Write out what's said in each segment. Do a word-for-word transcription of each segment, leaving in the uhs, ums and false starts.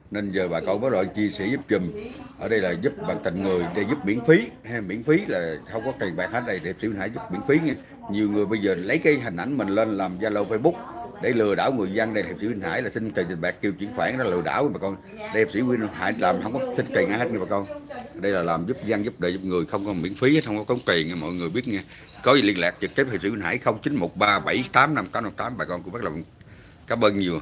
Nên giờ bà con có loại chia sẻ giúp giùm. Ở đây là giúp bằng tình người, để giúp miễn phí ha, miễn phí là không có tiền bạc hết. Đây đẹp sĩ Minh Hải giúp miễn phí nha. Nhiều người bây giờ lấy cái hình ảnh mình lên làm Zalo Facebook để lừa đảo người dân. Đây đẹp sĩ Minh Hải là xin tiền bạc kêu chuyển khoản, đó lừa đảo bà con. Đẹp sĩ Minh Hải làm không có xin tiền ai hết nha bà con. Đây là làm giúp dân giúp đời giúp người, không có miễn phí hết, không có tốn tiền nha mọi người biết nha. Có gì liên lạc trực tiếp hiệp sĩ Minh Hải không chín một ba bảy tám năm tám năm tám. Bà con cũng rất là cảm ơn nhiều.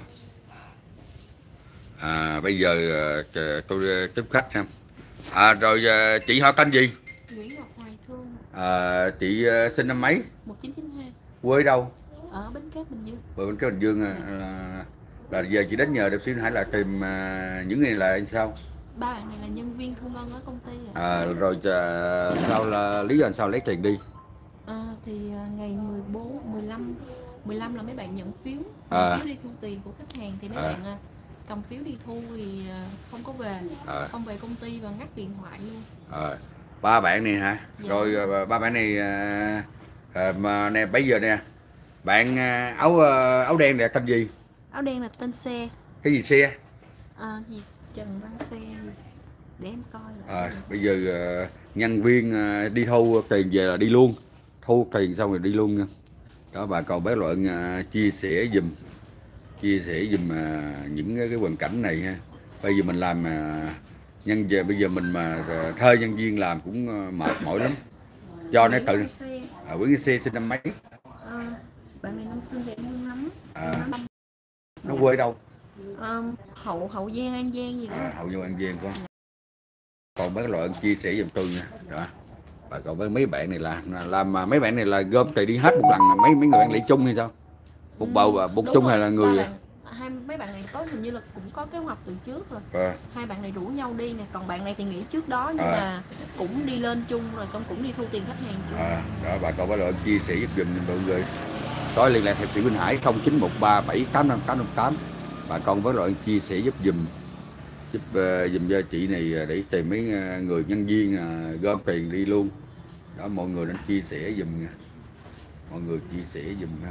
À, bây giờ tôi tiếp khách ha. À, rồi chị họ tên gì? Nguyễn Ngọc Hoài Thương. À, chị sinh năm mấy? một chín chín hai. Quê đâu? Ở Bến Cát, Bình Dương. Ở Bến Cát, Bình Dương. À, là, là giờ chị đến nhờ đẹp sĩ Hải là tìm à, những người là sao? Ba bạn này là nhân viên thu ngân ở công ty. À, à rồi à, sao là lý do sao lấy tiền đi? À, thì ngày mười bốn, mười lăm, mười lăm là mấy bạn nhận phiếu, à. phiếu đi thu tiền của khách hàng thì mấy à. bạn cầm phiếu đi thu thì không có về, à. không về công ty và ngắt điện thoại luôn. À. Ba bạn này hả? Dạ. Rồi ba bạn này à, à, mà nè bây giờ nè bạn áo áo đen này tên gì? Áo đen là tên xe. Cái gì xe? À, gì Trần Văn Xe gì? Để em coi lại. À, bây giờ uh, nhân viên uh, đi thu tiền về là đi luôn, thu tiền xong rồi đi luôn nha. Đó bà con bác luận uh, chia sẻ dùm chia sẻ dùm uh, những cái, cái hoàn cảnh này ha. Bây giờ mình làm uh, nhân về bây giờ mình mà uh, thuê nhân viên làm cũng uh, mệt mỏi lắm, cho nó tự à, Nguyễn Xe sinh năm mấy? À, bạn này năm sinh thì em không lắm. À, nó quê đâu? À, hậu hậu Giang, An Giang gì đó. À, hậu Giang, An Giang con. Còn mấy loại chia sẻ giùm tôi nha. Đó. Bà còn với mấy bạn này là làm mà mấy bạn này là gom tiền đi hết một lần, mấy mấy người bạn lại chung hay sao? Một bầu một chung hay là người? Bạn, hai mấy bạn này có hình như là cũng có kế hoạch từ trước rồi. À. Hai bạn này rủ nhau đi nè, còn bạn này thì nghỉ trước đó nhưng à. mà cũng đi lên chung rồi xong cũng đi thu tiền khách hàng chung. À, đó bà còn với loại chia sẻ giúp giùm mọi người. Có liên lạc hiệp sĩ Minh Hải không chín một ba bảy tám năm tám năm tám. Bà con với loại chia sẻ giúp giùm giúp uh, dùm cho chị này để tìm mấy người nhân viên uh, gom tiền đi luôn. Đó mọi người nên chia sẻ dùm nha. Mọi người chia sẻ dùm ha.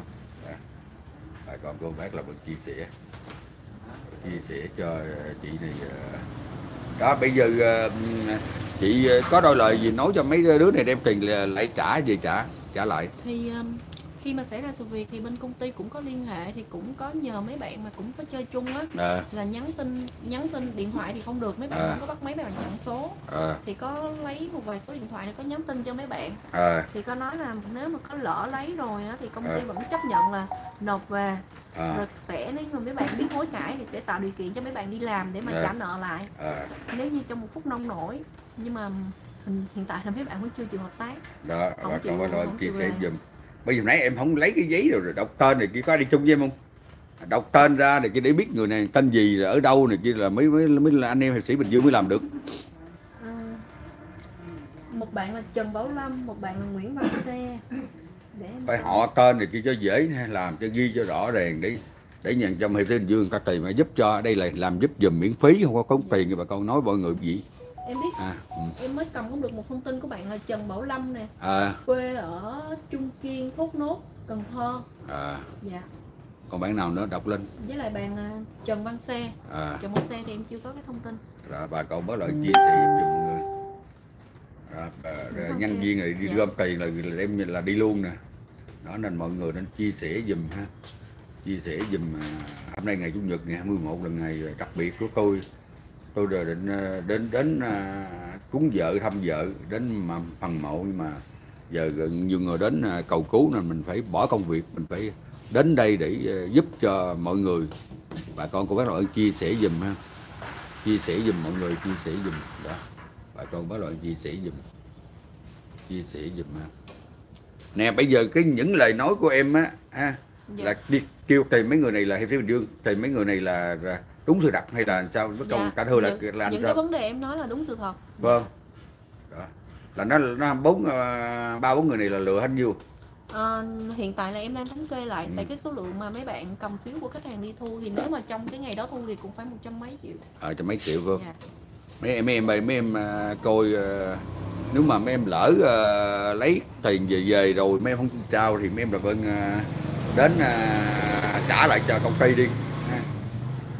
Bà con cô bác là mình chia sẻ chia sẻ cho chị này. Đó bây giờ uh, chị có đôi lời gì nói cho mấy đứa này đem tiền lại trả về trả trả lại? Thì um... khi mà xảy ra sự việc thì bên công ty cũng có liên hệ, thì cũng có nhờ mấy bạn mà cũng có chơi chung á, à. là nhắn tin nhắn tin điện thoại thì không được, mấy bạn à. không có bắt mấy bạn chặn số, à. thì có lấy một vài số điện thoại này có nhắn tin cho mấy bạn, à. thì có nói là nếu mà có lỡ lấy rồi á, thì công ty à. vẫn chấp nhận là nộp về, à. rồi sẽ nếu mà mấy bạn biết hối cải thì sẽ tạo điều kiện cho mấy bạn đi làm để mà à. trả nợ lại, à. nếu như trong một phút nông nổi, nhưng mà hiện tại là mấy bạn vẫn chưa chịu hợp tác. Đó, không chịu, còn phải chia sẻ dùm. Bây giờ nãy em không lấy cái giấy rồi, rồi đọc tên này kia, có đi chung với em không? Đọc tên ra này kia để biết người này tên gì, ở đâu này kia là mới mới mới là anh em hiệp sĩ Bình Dương mới làm được. À, một bạn là Trần Bảo Lâm, một bạn là Nguyễn Văn Xe. Để phải họ tên này kia cho dễ, làm cho ghi cho rõ ràng để để nhận cho hiệp sĩ Bình Dương có tiền mà giúp cho. Đây là làm giúp giùm miễn phí, không có tốn tiền. Thì bà con nói mọi người gì? Em biết, à, ừ. em mới cầm không được một thông tin của bạn là Trần Bảo Lâm nè, à. quê ở Trung Kiên, Thốt Nốt, Cần Thơ. À. Dạ. Còn bạn nào nữa đọc lên? Với lại bạn Trần Văn Xe. À. Trần Văn Xe thì em chưa có cái thông tin. Rồi bà con bớt lại chia sẻ giúp mọi người. Rồi, bà, rồi nhân xe. Viên này đi dạ. gom tiền là, là em là đi luôn nè. Đó nên mọi người nên chia sẻ dùm ha. Chia sẻ dùm. Hôm nay ngày Chủ nhật ngày hai mươi mốt là ngày đặc biệt của tôi. Tôi rồi định đến đến uh, cúng vợ, thăm vợ, đến mà phần mộ, nhưng mà giờ nhiều người đến uh, cầu cứu nên mình phải bỏ công việc, mình phải đến đây để uh, giúp cho mọi người. Bà con cô bác loại chia sẻ dùm ha, chia sẻ dùm mọi người, chia sẻ dùm đó. Bà con bác loại chia sẻ dùm, chia sẻ dùm ha. Nè bây giờ cái những lời nói của em á ha, dạ. là đi kêu tìm mấy người này là hiệp sĩ Bình Dương, tìm mấy người này là, là đúng sự thật hay là sao? Với dạ. cả thưa là, những, là những sao? cái vấn đề em nói là đúng sự thật. Vâng. Đó. Là nó nó bốn ba bốn người này là lừa hết nhiêu? À, hiện tại là em đang thống kê lại, ừ. tại cái số lượng mà mấy bạn cầm phiếu của khách hàng đi thu thì nếu mà trong cái ngày đó thu thì cũng phải một trăm mấy triệu. Ờ, trăm mấy triệu vâng. Dạ. Mấy em mấy em mấy, mấy em uh, coi uh, nếu mà mấy em lỡ uh, lấy tiền về về rồi mấy em không trao thì mấy em là bên uh, đến uh, trả lại cho công ty đi.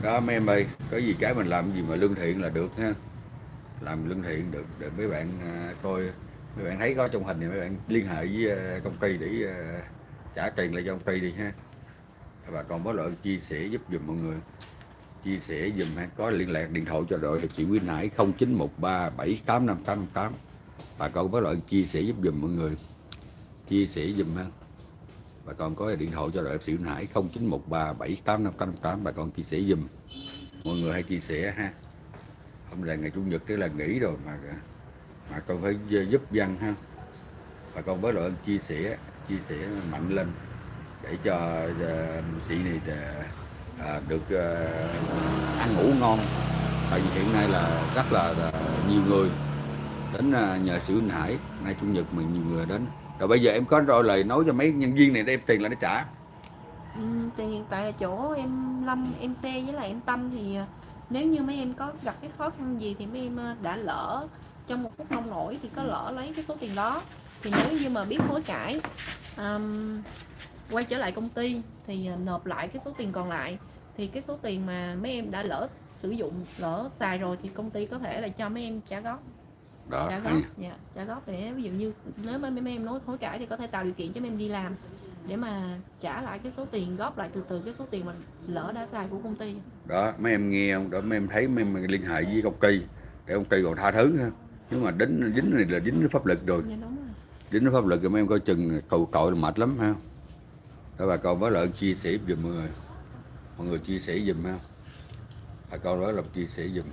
Đó mấy em ơi, có gì cái mình làm gì mà lương thiện là được ha, làm lương thiện được để mấy bạn à, coi, mấy bạn thấy có trong hình thì mấy bạn liên hệ với à, công ty để à, trả tiền lại cho công ty đi ha. Và còn có loại chia sẻ giúp dùm mọi người, chia sẻ dùm ha, có liên lạc điện thoại cho đội chị Quyên Hải không chín một ba bảy tám năm tám tám. Bà con có loại chia sẻ giúp dùm mọi người, chia sẻ dùm ha. Bà con có điện thoại cho đội chị Quyên Hải không chín một ba bảy tám năm tám tám. Bà con chia sẻ dùm, mọi người hay chia sẻ ha. Hôm nay ngày chủ nhật đó là nghỉ rồi mà mà con phải giúp dân ha. Bà con với loại chia sẻ chia sẻ mạnh lên để cho uh, chị này uh, được uh, ăn ngủ ngon. Tại vì hiện nay là rất là, là nhiều người đến uh, nhờ chị Quyên Hải, nay chủ nhật mình nhiều người đến. Rồi bây giờ em có rồi lời nói cho mấy nhân viên này đem tiền lại để trả. Ừ, thì hiện tại là chỗ em Lâm, em Xe với lại em Tâm thì nếu như mấy em có gặp cái khó khăn gì thì mấy em đã lỡ trong một phút nông nổi thì có lỡ lấy cái số tiền đó, thì nếu như mà biết hối cải um, quay trở lại công ty thì nộp lại cái số tiền còn lại, thì cái số tiền mà mấy em đã lỡ sử dụng, lỡ xài rồi thì công ty có thể là cho mấy em trả góp. Đó, trả góp, dạ, trả góp để ví dụ như nếu mà mấy em nói hối cải thì có thể tạo điều kiện cho mấy em đi làm để mà trả lại cái số tiền, góp lại từ từ cái số tiền mà lỡ đã xài của công ty. Đó mấy em nghe không, đó mấy em thấy mấy em liên hệ với công ty để công ty còn tha thứ ha. Nhưng mà dính dính này là dính pháp lực rồi, dạ, đúng rồi. dính pháp lực rồi mấy em coi chừng cầu cội là mệt lắm ha. Đó bà con với lại chia sẻ giùm mọi người, mọi người chia sẻ giùm ha. Bà con đó là chia sẻ giùm,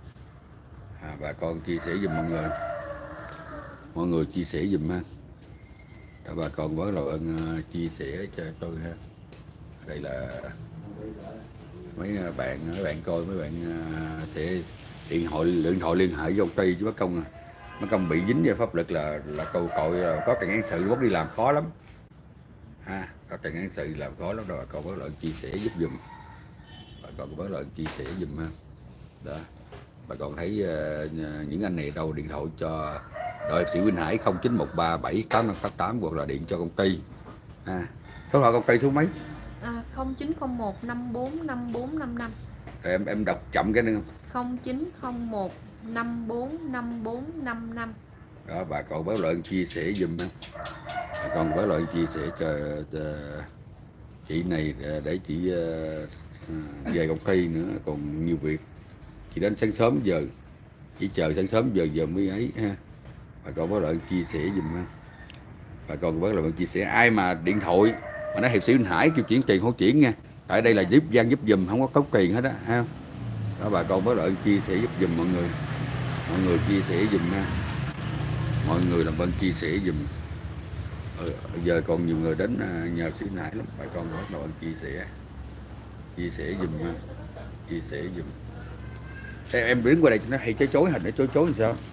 à, bà con chia sẻ giùm mọi người, mọi người chia sẻ giùm ha. Đó bà con với lại uh, chia sẻ cho tôi ha. Đây là mấy bạn mấy bạn coi, mấy bạn uh, sẽ điện thoại điện thoại liên hệ với công ty chứ bất công à. Mất công bị dính vào pháp lực là là cầu cội, là có tiền án sự mất đi làm khó lắm ha, có tiền án sự làm khó lắm. Rồi bà con với lại chia sẻ giúp dùm, bà con với lại chia sẻ dùm ha. Đó bà con thấy uh, những anh này đâu điện thoại cho đội sĩ Quyên Hải không chín một ba bảy tám năm tám tám hoặc là điện cho công ty ha. Số điện công ty số mấy? À, không chín không một năm bốn năm bốn năm năm. Rồi em em đọc chậm cái nữa không? không chín không một năm bốn năm bốn năm năm. Đó bà con với lại chia sẻ dùm ha. Bà con với lại chia sẻ cho, cho chị này để chị uh, về công ty nữa, còn nhiều việc. Chị đến sáng sớm giờ, chỉ chờ sáng sớm giờ giờ mới ấy ha. Bà con với lại chia sẻ dùm ha. Bà con với lại chia sẻ ai mà điện thoại mà nói hiệp sĩ Quyên Hải kêu chuyển tiền không chuyển nha, tại đây là giúp dân giúp dùm, không có tốn tiền hết á ha. Đó bà con với lại chia sẻ giúp dùm mọi người, mọi người chia sẻ dùm ha, mọi người làm ơn chia sẻ dùm. Ừ, giờ còn nhiều người đến nhờ sĩ Quyên Hải lắm, bà con với lại chia sẻ chia sẻ dùm ha, chia sẻ dùm. Em, em đứng qua đây nó hay chối chối hình, nó chối chối làm sao?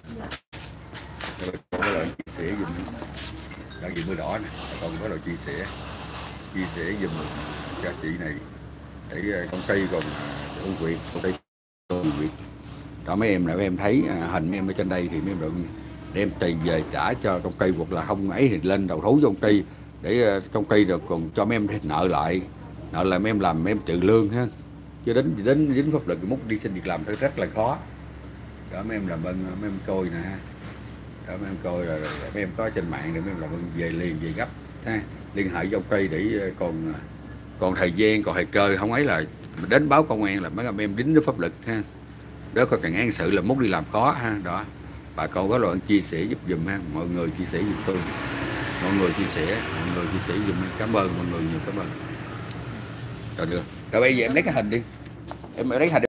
Rồi con với lại chia sẻ dùm, đang gì mưa đỏ nè, con với lại chia sẻ chia sẻ dùm cho chị này để công ty còn công việc, công ty công việc. Đó mấy em là mấy em thấy hình mấy em ở trên đây thì mấy em được đem tiền về trả cho công ty, hoặc là không ấy thì lên đầu thú cho công ty để công ty được còn cho mấy em nợ lại, nợ là mấy em làm mấy em trừ lương ha, chứ đến đến dính pháp lực múc đi xin việc làm rất là khó. Đó mấy em làm ơn mấy em coi nè ha. Đó mấy em coi rồi, rồi mấy em có trên mạng thì mấy em làm ơn về liền về gấp ha, liên hệ với công ty để còn còn thời gian còn thời cơ không ấy là đến báo công an là mấy em em dính với pháp lực ha. Đó có cần án sự là múc đi làm khó ha. Đó bà con có loại chia sẻ giúp dùm ha, mọi người chia sẻ giúp tôi, mọi người chia sẻ mọi người chia sẻ dùm, cảm ơn mọi người nhiều, cảm ơn. Rồi được rồi, bây giờ em lấy cái hình đi, em lấy hình đi.